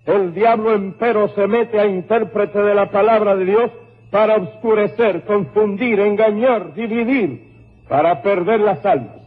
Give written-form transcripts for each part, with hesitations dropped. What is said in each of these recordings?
El diablo, empero, se mete a intérprete de la palabra de Dios para oscurecer, confundir, engañar, dividir, para perder las almas.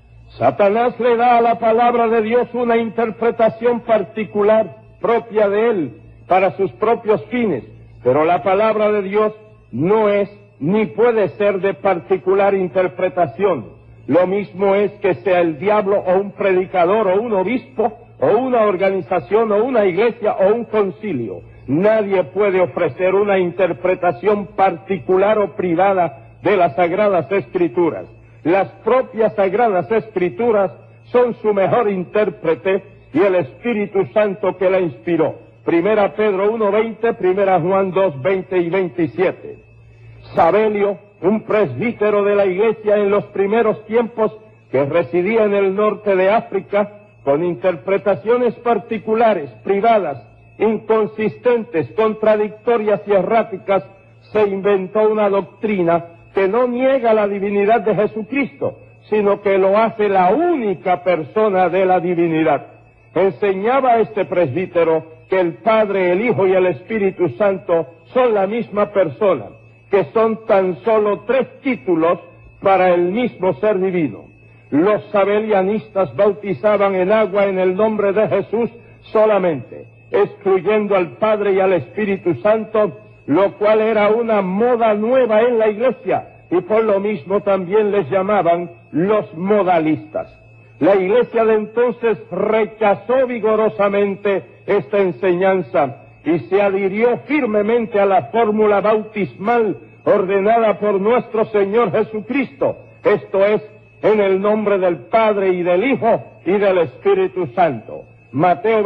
Satanás le da a la palabra de Dios una interpretación particular, propia de él, para sus propios fines, pero la palabra de Dios no es ni puede ser de particular interpretación. Lo mismo es que sea el diablo o un predicador o un obispo o una organización o una iglesia o un concilio. Nadie puede ofrecer una interpretación particular o privada de las Sagradas Escrituras. Las propias Sagradas Escrituras son su mejor intérprete y el Espíritu Santo que la inspiró. Primera Pedro 1:20, Primera Juan 2:20 y 27. Sabelio, un presbítero de la iglesia en los primeros tiempos que residía en el norte de África, con interpretaciones particulares, privadas, inconsistentes, contradictorias y erráticas, se inventó una doctrina que no niega la divinidad de Jesucristo, sino que lo hace la única persona de la divinidad. Enseñaba a este presbítero que el Padre, el Hijo y el Espíritu Santo son la misma persona, que son tan solo 3 títulos para el mismo ser divino. Los sabelianistas bautizaban en agua en el nombre de Jesús solamente, excluyendo al Padre y al Espíritu Santo, lo cual era una moda nueva en la iglesia, y por lo mismo también les llamaban los modalistas. La iglesia de entonces rechazó vigorosamente esta enseñanza y se adhirió firmemente a la fórmula bautismal ordenada por nuestro Señor Jesucristo, esto es, en el nombre del Padre y del Hijo y del Espíritu Santo. Mateo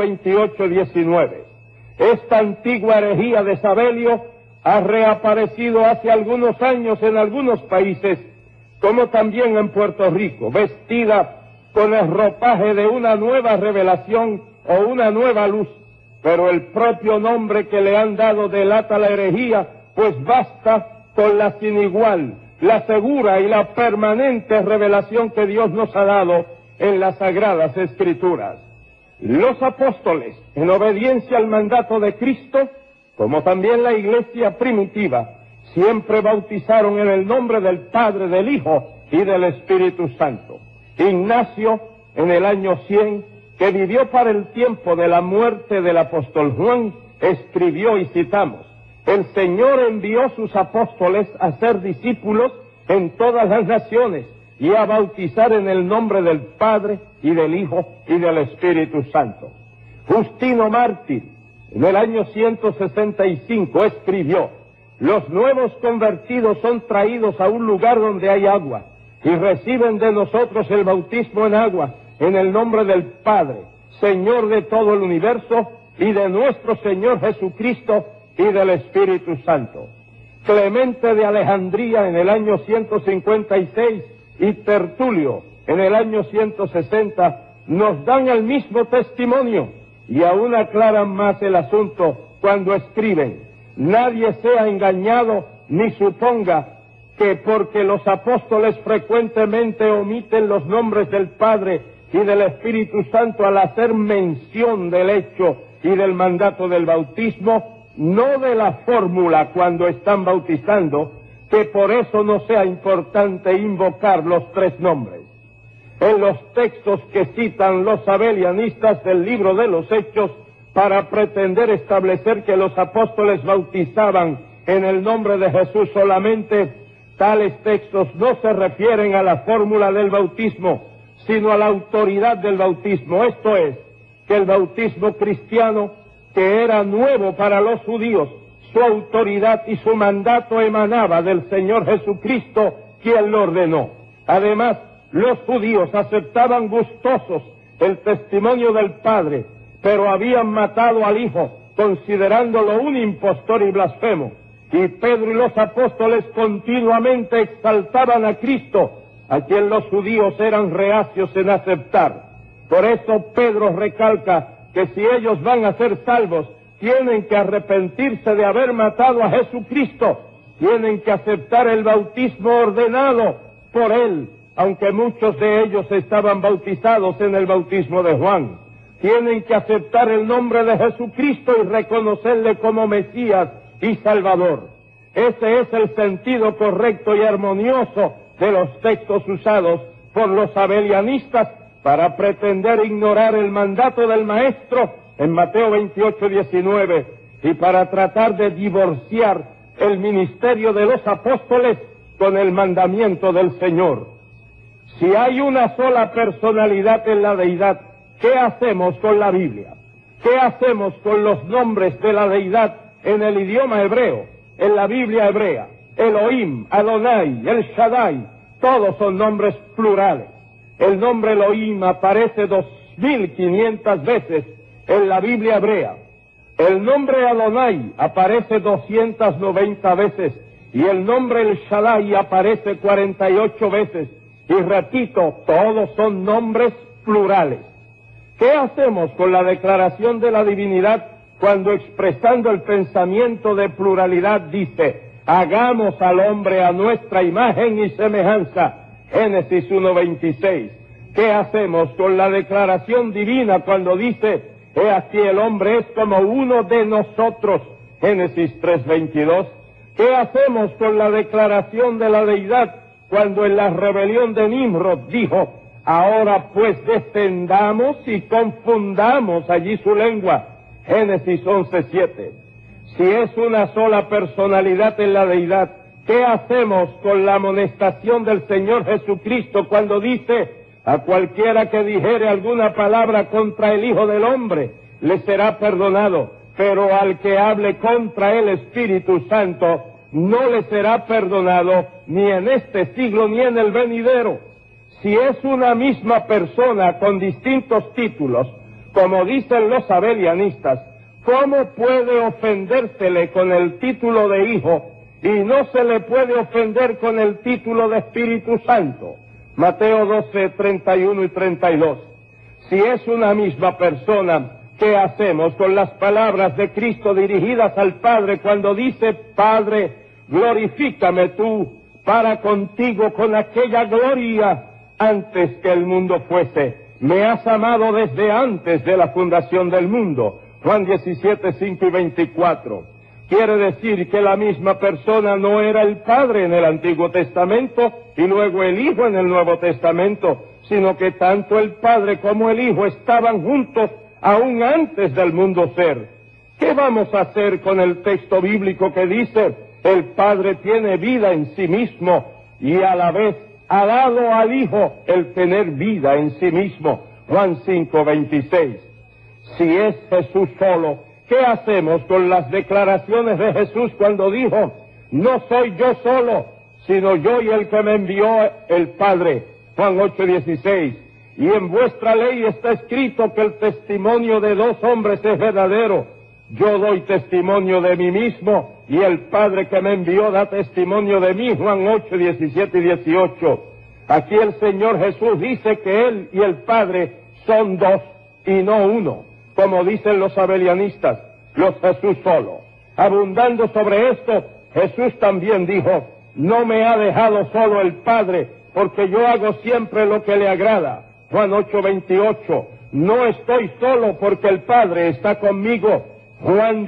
28:19. Esta antigua herejía de Sabelio ha reaparecido hace algunos años en algunos países, como también en Puerto Rico, vestida con el ropaje de una nueva revelación o una nueva luz, pero el propio nombre que le han dado delata la herejía, pues basta con la sin igual, la segura y la permanente revelación que Dios nos ha dado en las Sagradas Escrituras. Los apóstoles, en obediencia al mandato de Cristo, como también la iglesia primitiva, siempre bautizaron en el nombre del Padre, del Hijo y del Espíritu Santo. Ignacio, en el año 100, que vivió para el tiempo de la muerte del apóstol Juan, escribió y citamos: el Señor envió sus apóstoles a ser discípulos en todas las naciones y a bautizar en el nombre del Padre y del Hijo y del Espíritu Santo. Justino Mártir, en el año 165, escribió: los nuevos convertidos son traídos a un lugar donde hay agua y reciben de nosotros el bautismo en agua en el nombre del Padre, Señor de todo el universo, y de nuestro Señor Jesucristo y del Espíritu Santo. Clemente de Alejandría en el año 156 y Tertulio en el año 160 nos dan el mismo testimonio y aún aclaran más el asunto cuando escriben: nadie sea engañado ni suponga que porque los apóstoles frecuentemente omiten los nombres del Padre y del Espíritu Santo al hacer mención del hecho y del mandato del bautismo, no de la fórmula cuando están bautizando, que por eso no sea importante invocar los 3 nombres. En los textos que citan los sabelianistas del libro de los Hechos para pretender establecer que los apóstoles bautizaban en el nombre de Jesús solamente, tales textos no se refieren a la fórmula del bautismo, sino a la autoridad del bautismo, esto es, que el bautismo cristiano, que era nuevo para los judíos, su autoridad y su mandato emanaba del Señor Jesucristo, quien lo ordenó. Además, los judíos aceptaban gustosos el testimonio del Padre, pero habían matado al Hijo, considerándolo un impostor y blasfemo. Y Pedro y los apóstoles continuamente exaltaban a Cristo, a quien los judíos eran reacios en aceptar. Por eso Pedro recalca que si ellos van a ser salvos, tienen que arrepentirse de haber matado a Jesucristo, tienen que aceptar el bautismo ordenado por él, aunque muchos de ellos estaban bautizados en el bautismo de Juan. tienen que aceptar el nombre de Jesucristo y reconocerle como Mesías y Salvador. Ese es el sentido correcto y armonioso de los textos usados por los abelianistas para pretender ignorar el mandato del Maestro en Mateo 28:19 y para tratar de divorciar el ministerio de los apóstoles con el mandamiento del Señor. Si hay una sola personalidad en la deidad, ¿qué hacemos con la Biblia? ¿Qué hacemos con los nombres de la deidad en el idioma hebreo, en la Biblia hebrea? Elohim, Adonai, El Shaddai, todos son nombres plurales. El nombre Elohim aparece 2500 veces en la Biblia hebrea. El nombre Adonai aparece 290 veces y el nombre El Shaddai aparece 48 veces. Y repito, todos son nombres plurales. ¿Qué hacemos con la declaración de la divinidad cuando expresando el pensamiento de pluralidad dice, hagamos al hombre a nuestra imagen y semejanza? Génesis 1:26. ¿Qué hacemos con la declaración divina cuando dice, he aquí el hombre es como uno de nosotros? Génesis 3:22. ¿Qué hacemos con la declaración de la deidad cuando en la rebelión de Nimrod dijo, ahora pues descendamos y confundamos allí su lengua? Génesis 11:7. Si es una sola personalidad en la deidad, ¿qué hacemos con la amonestación del Señor Jesucristo cuando dice, a cualquiera que dijere alguna palabra contra el Hijo del Hombre, le será perdonado, pero al que hable contra el Espíritu Santo, no le será perdonado ni en este siglo ni en el venidero? Si es una misma persona con distintos títulos, como dicen los abelianistas, ¿cómo puede ofendérsele con el título de Hijo y no se le puede ofender con el título de Espíritu Santo? Mateo 12:31 y 32. Si es una misma persona, ¿qué hacemos con las palabras de Cristo dirigidas al Padre cuando dice, Padre, glorifícame tú para contigo con aquella gloria antes que el mundo fuese? Me has amado desde antes de la fundación del mundo. Juan 17:5 y 24. Quiere decir que la misma persona no era el Padre en el Antiguo Testamento y luego el Hijo en el Nuevo Testamento, sino que tanto el Padre como el Hijo estaban juntos aún antes del mundo ser. ¿Qué vamos a hacer con el texto bíblico que dice, el Padre tiene vida en sí mismo y a la vez ha dado al Hijo el tener vida en sí mismo? Juan 5:26. Si es Jesús solo, ¿qué hacemos con las declaraciones de Jesús cuando dijo, no soy yo solo, sino yo y el que me envió el Padre? Juan 8:16. Y en vuestra ley está escrito que el testimonio de dos hombres es verdadero. Yo doy testimonio de mí mismo y el Padre que me envió da testimonio de mí. Juan 8:17 y 18. Aquí el Señor Jesús dice que Él y el Padre son dos y no uno, como dicen los abelianistas, los Jesús solo. Abundando sobre esto, Jesús también dijo, no me ha dejado solo el Padre, porque yo hago siempre lo que le agrada. Juan 8:28. No estoy solo porque el Padre está conmigo. Juan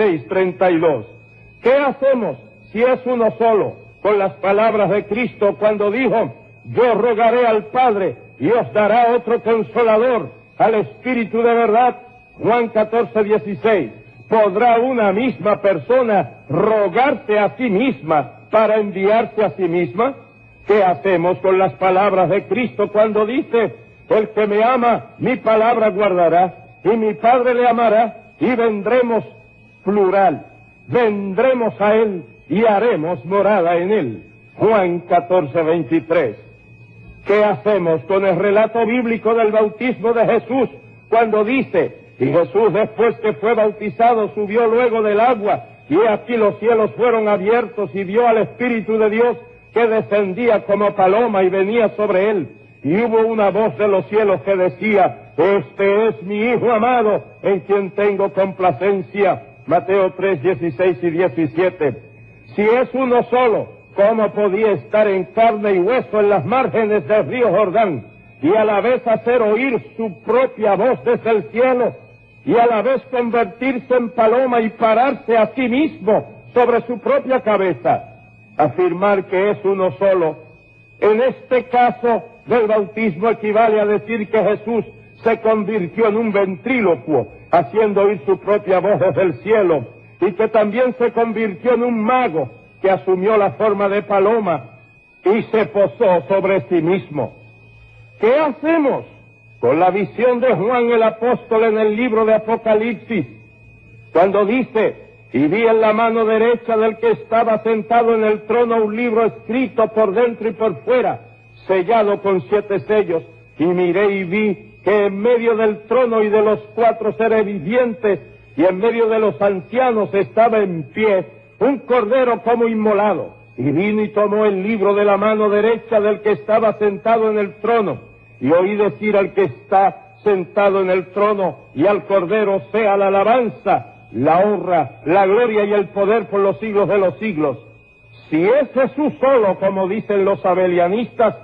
16:32. ¿Qué hacemos si es uno solo con las palabras de Cristo cuando dijo, yo rogaré al Padre y os dará otro consolador, al Espíritu de verdad? Juan 14:16. ¿Podrá una misma persona rogarse a sí misma para enviarse a sí misma? ¿Qué hacemos con las palabras de Cristo cuando dice, el que me ama, mi palabra guardará, y mi Padre le amará, y vendremos, plural, vendremos a él y haremos morada en él? Juan 14:23. ¿Qué hacemos con el relato bíblico del bautismo de Jesús cuando dice, y Jesús después que fue bautizado subió luego del agua, y aquí los cielos fueron abiertos y vio al Espíritu de Dios que descendía como paloma y venía sobre él? Y hubo una voz de los cielos que decía, este es mi Hijo amado, en quien tengo complacencia. Mateo 3:16 y 17. Si es uno solo, ¿cómo podía estar en carne y hueso en las márgenes del río Jordán? y a la vez hacer oír su propia voz desde el cielo, y a la vez convertirse en paloma y pararse a sí mismo sobre su propia cabeza, afirmar que es uno solo. En este caso del bautismo equivale a decir que Jesús se convirtió en un ventrílocuo, haciendo oír su propia voz desde el cielo, y que también se convirtió en un mago que asumió la forma de paloma y se posó sobre sí mismo. ¿Qué hacemos con la visión de Juan el apóstol en el libro de Apocalipsis, cuando dice: y vi en la mano derecha del que estaba sentado en el trono un libro escrito por dentro y por fuera, sellado con 7 sellos, y miré y vi que en medio del trono y de los 4 seres vivientes y en medio de los ancianos estaba en pie un cordero como inmolado, y vino y tomó el libro de la mano derecha del que estaba sentado en el trono, y oí decir al que está sentado en el trono y al cordero: sea la alabanza, la honra, la gloria y el poder por los siglos de los siglos. Si es Jesús solo, como dicen los abelianistas,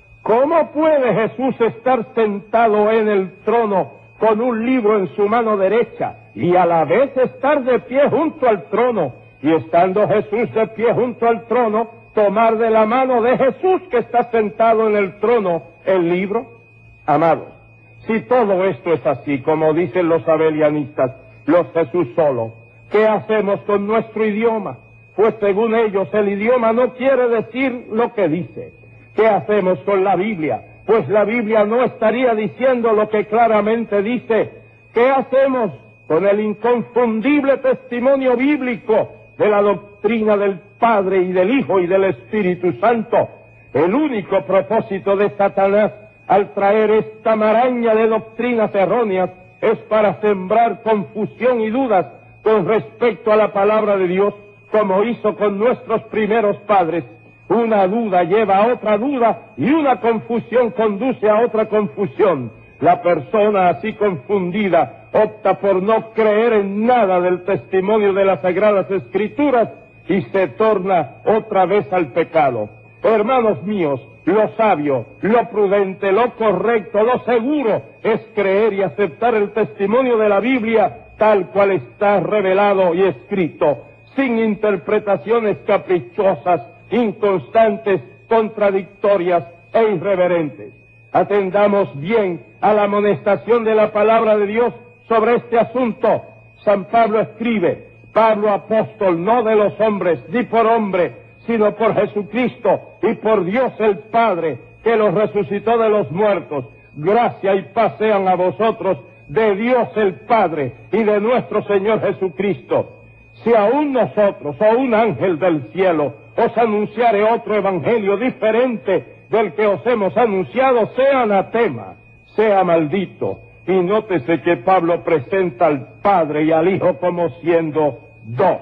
¿cómo puede Jesús estar sentado en el trono con un libro en su mano derecha y a la vez estar de pie junto al trono, y estando Jesús de pie junto al trono, tomar de la mano de Jesús que está sentado en el trono el libro? Amados, si todo esto es así, como dicen los abelianistas, los Jesús solo, ¿qué hacemos con nuestro idioma? Pues según ellos el idioma no quiere decir lo que dice. ¿Qué hacemos con la Biblia? Pues la Biblia no estaría diciendo lo que claramente dice. ¿Qué hacemos con el inconfundible testimonio bíblico de la doctrina del Padre y del Hijo y del Espíritu Santo? El único propósito de Satanás al traer esta maraña de doctrinas erróneas es para sembrar confusión y dudas con respecto a la palabra de Dios, como hizo con nuestros primeros padres. Una duda lleva a otra duda y una confusión conduce a otra confusión. La persona así confundida opta por no creer en nada del testimonio de las Sagradas Escrituras y se torna otra vez al pecado. Hermanos míos, lo sabio, lo prudente, lo correcto, lo seguro es creer y aceptar el testimonio de la Biblia tal cual está revelado y escrito, sin interpretaciones caprichosas, inconstantes, contradictorias e irreverentes. Atendamos bien a la amonestación de la palabra de Dios sobre este asunto. San Pablo escribe: Pablo apóstol, no de los hombres, ni por hombre, sino por Jesucristo y por Dios el Padre, que los resucitó de los muertos. Gracia y paz sean a vosotros de Dios el Padre y de nuestro Señor Jesucristo. Si aún nosotros o un ángel del cielo os anunciare otro evangelio diferente del que os hemos anunciado, sea anatema, sea maldito. Y nótese que Pablo presenta al Padre y al Hijo como siendo dos.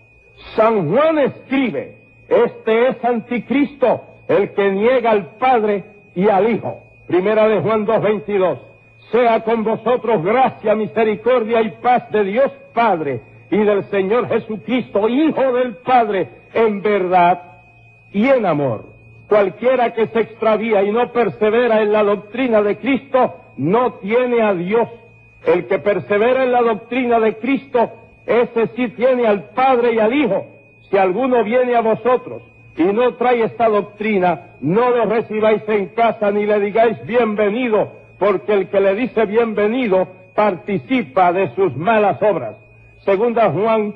San Juan escribe: este es anticristo, el que niega al Padre y al Hijo. Primera de Juan 2:22. Sea con vosotros gracia, misericordia y paz de Dios Padre y del Señor Jesucristo, Hijo del Padre, en verdad y en amor. Cualquiera que se extravía y no persevera en la doctrina de Cristo, no tiene a Dios. El que persevera en la doctrina de Cristo, ese sí tiene al Padre y al Hijo. Si alguno viene a vosotros y no trae esta doctrina, no lo recibáis en casa ni le digáis bienvenido, porque el que le dice bienvenido participa de sus malas obras. Segunda Juan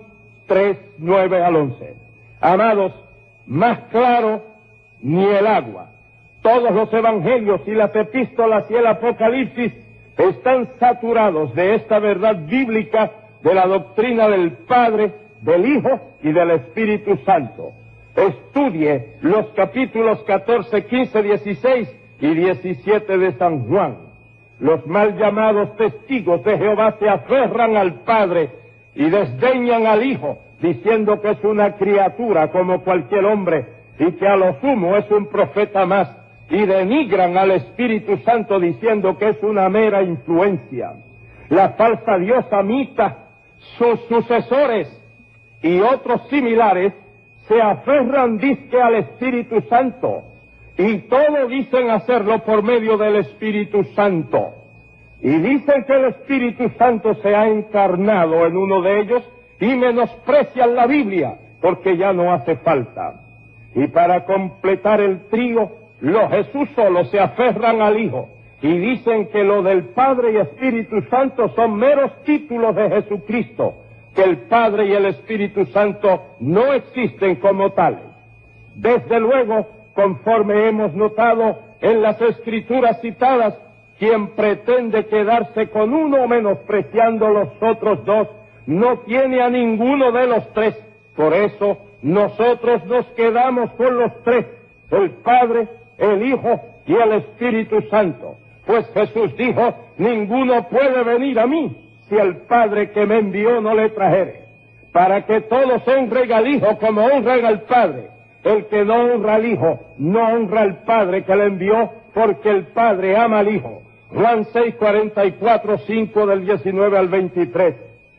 3:9-11. Amados, más claro ni el agua. Todos los evangelios y las epístolas y el Apocalipsis están saturados de esta verdad bíblica de la doctrina del Padre, del Hijo y del Espíritu Santo. Estudie los capítulos 14, 15, 16 y 17 de San Juan. Los mal llamados testigos de Jehová se aferran al Padre y desdeñan al Hijo, diciendo que es una criatura como cualquier hombre y que a lo sumo es un profeta más, y denigran al Espíritu Santo diciendo que es una mera influencia. La falsa diosa Mita, sus sucesores y otros similares se aferran dizque al Espíritu Santo y todo dicen hacerlo por medio del Espíritu Santo. Y dicen que el Espíritu Santo se ha encarnado en uno de ellos y menosprecian la Biblia porque ya no hace falta. Y para completar el trío, los Jesús solos se aferran al Hijo y dicen que lo del Padre y Espíritu Santo son meros títulos de Jesucristo, que el Padre y el Espíritu Santo no existen como tales. Desde luego, conforme hemos notado en las Escrituras citadas, quien pretende quedarse con uno menospreciando los otros dos, no tiene a ninguno de los tres. Por eso, nosotros nos quedamos con los tres, el Padre, el Hijo y el Espíritu Santo. Pues Jesús dijo, ninguno puede venir a mí si el Padre que me envió no le trajere. Para que todos honren al Hijo como honran al Padre. El que no honra al Hijo, no honra al Padre que le envió, porque el Padre ama al Hijo. Juan 6:44, 5 del 19 al 23.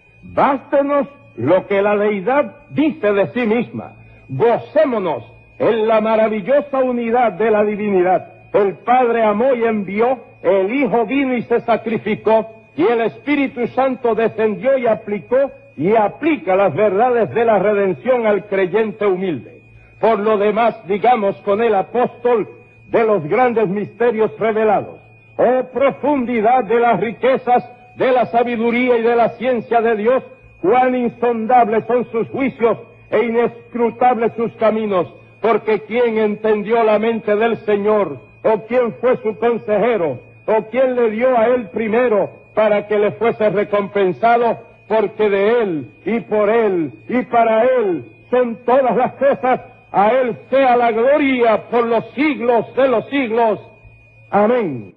Bástenos lo que la deidad dice de sí misma. Gocémonos en la maravillosa unidad de la divinidad. El Padre amó y envió, el Hijo vino y se sacrificó, y el Espíritu Santo descendió y aplicó y aplica las verdades de la redención al creyente humilde. Por lo demás, digamos con el apóstol de los grandes misterios revelados. Oh profundidad de las riquezas, de la sabiduría y de la ciencia de Dios, cuán insondables son sus juicios e inescrutables sus caminos, porque ¿quién entendió la mente del Señor? ¿O quién fue su consejero? ¿O quién le dio a él primero para que le fuese recompensado? Porque de él, y por él, y para él son todas las cosas. A él sea la gloria por los siglos de los siglos. Amén.